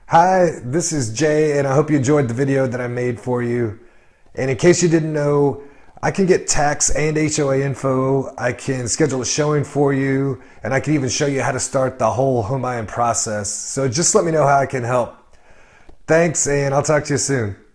Hi, this is Jay, and I hope you enjoyed the video that I made for you. And in case you didn't know, I can get tax and HOA info. I can schedule a showing for you, and I can even show you how to start the whole home buying process. So just let me know how I can help. Thanks, and I'll talk to you soon.